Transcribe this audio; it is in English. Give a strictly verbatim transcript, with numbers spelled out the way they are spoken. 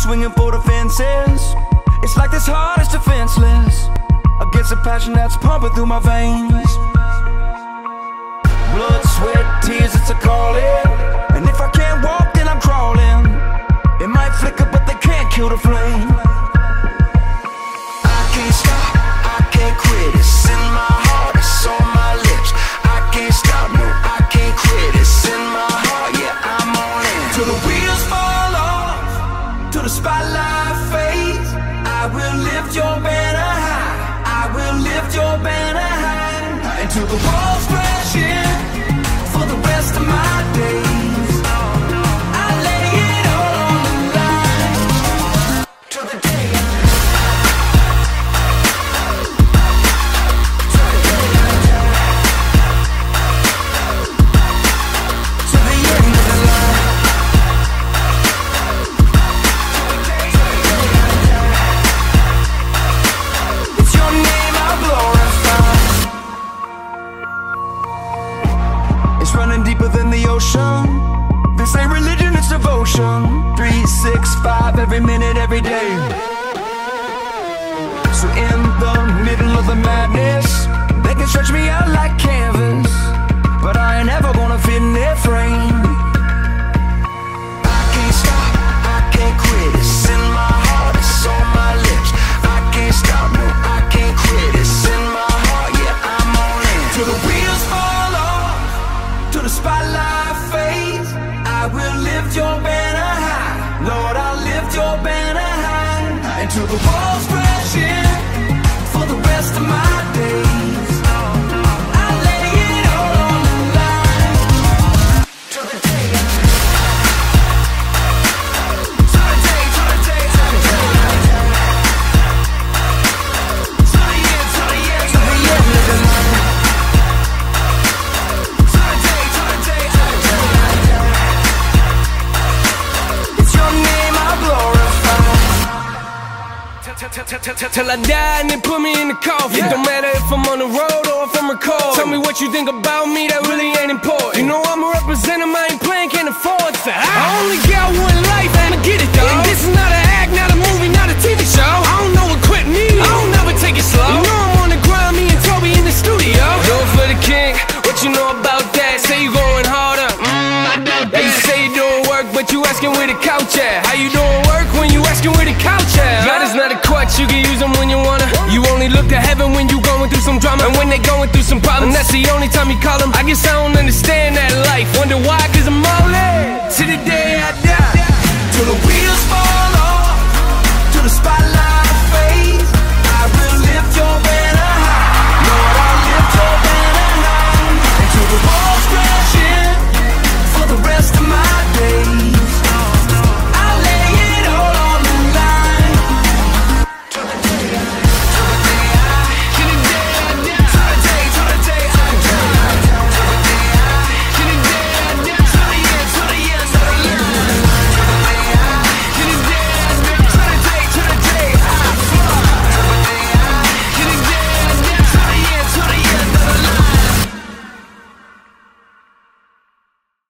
swinging for the fences. It's like this heart is defenseless against a passion that's pumping through my veins. Blood, sweat, tears, it's a calling. And if I can't walk, then I'm crawling. It might flicker, but they can't kill the flame. I can't stop, I can't quit. It's in my heart, it's on my lips. I can't stop, no, I can't quit. It's in my heart, yeah, I'm all in. Till the wheels fall off, till the spotlight fades, I will lift your banner high. I will lift your banner high. Until the walls crash in for the rest of my days. I lay it all on the line till the day I die. Till the day I die. Till the end of the line. It's your name I glorify. It's running deeper than the ocean. This ain't religion, it's devotion. Three, six, five, every minute, every day. So in the middle of the madness, they can stretch me out like canvas, but I ain't ever gonna fit in their frame. I can't stop, I can't quit. It's in my heart, it's on my lips. I can't stop, no, I can't quit. It's in my heart, yeah, I'm all in. Till the wheels fall off, till the spotlight fades, I will lift your banner high. Lord, I'll lift your banner high. Until the walls crash in for the rest of my days. I lay it all on the line till the day I die. Till the day, till the day, till the day I die. Till the end, till the end, till the end of the line. Till the day, till the day, till the day I die. It's your name I glorify. Till I die and they put me in the coffin. It don't matter if I'm on the road or if I'm recording. Tell me what you think about me, that really ain't important. You know I'm a representative, I ain't playing, can't afford to. I only got one life, I'ma get it though. And this is not an act, not a movie, not a T V show. I don't know what quit means, I don't never take it slow. You know I'm on the grind, me and Toby in the studio. Do it for the king, what you know about that? Say you going harder, mmm, I know that. You say you doing work, but you asking where the couch at. How you doing work when you asking where the couch at? God is not a crutch, you can use them when you wanna. You only look to heaven when you going through some drama, and when they going through some problems, that's the only time you call them. I guess I don't understand